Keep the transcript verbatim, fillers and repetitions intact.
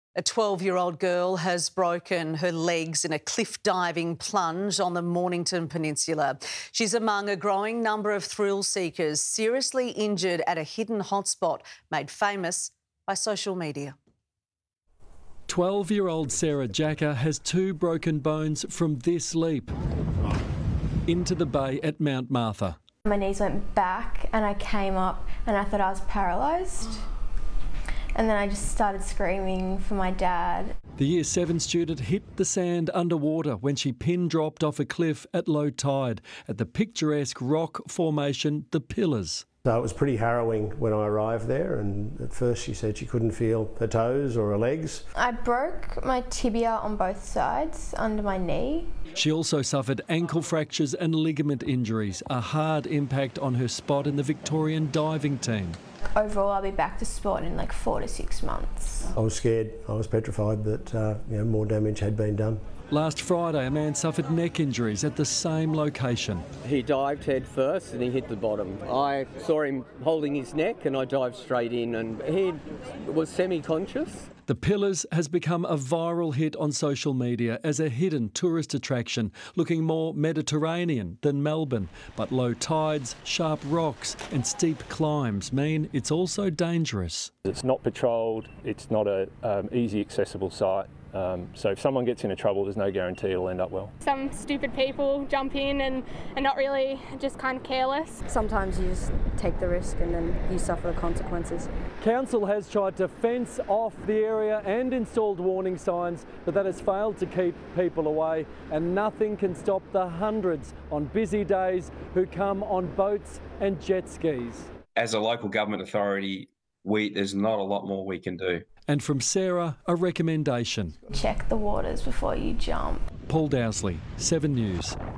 A twelve-year-old girl has broken her legs in a cliff diving plunge on the Mornington Peninsula. She's among a growing number of thrill seekers seriously injured at a hidden hotspot made famous by social media. twelve-year-old Sarah Jacker has two broken bones from this leap into the bay at Mount Martha. My knees went back and I came up and I thought I was paralysed. And then I just started screaming for my dad. The Year seven student hit the sand underwater when she pin dropped off a cliff at low tide at the picturesque rock formation The Pillars. So it was pretty harrowing when I arrived there, and at first she said she couldn't feel her toes or her legs. I broke my tibia on both sides under my knee. She also suffered ankle fractures and ligament injuries, a hard impact on her spot in the Victorian diving team. Overall, I'll be back to sport in like four to six months. I was scared. I was petrified that uh, you know, more damage had been done. Last Friday, a man suffered neck injuries at the same location. He dived head first and he hit the bottom. I saw him holding his neck and I dived straight in and he was semi-conscious. The Pillars has become a viral hit on social media as a hidden tourist attraction, looking more Mediterranean than Melbourne. But low tides, sharp rocks and steep climbs mean it's also dangerous. It's not patrolled, it's not an um, easy accessible site. Um, so if someone gets into trouble, there's no guarantee it'll end up well. Some stupid people jump in and are not really, just kind of careless. Sometimes you just take the risk and then you suffer the consequences. Council has tried to fence off the area and installed warning signs, but that has failed to keep people away, and nothing can stop the hundreds on busy days who come on boats and jet skis. As a local government authority, we, there's not a lot more we can do. And from Sarah, a recommendation. Check the waters before you jump. Paul Dowsley, seven News.